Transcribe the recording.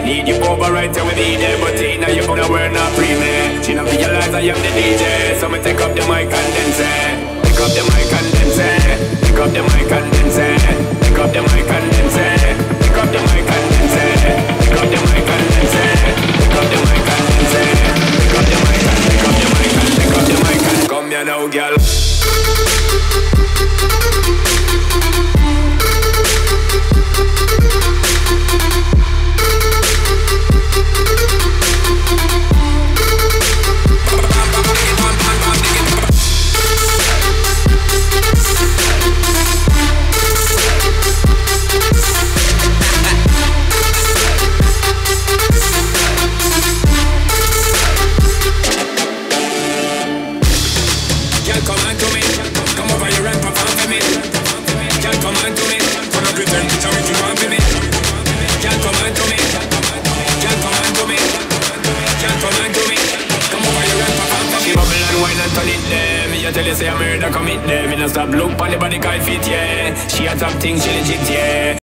Need you over right here with me there, but now you're gonna wear not pre-me. She don't realize I am the DJ, so me take up the mic and then say, pick up the mic and then say, pick up the mic and then say, pick up the mic and then say, pick up the mic and then say, pick up the mic and then say, pick up the mic and then say, pick up the mic and pick up the mic and pick up the mic and come here now, girl. Tell you say I'm murder commit them. Me no stop look pon the body guy fit, yeah. She a top thing, she legit, yeah.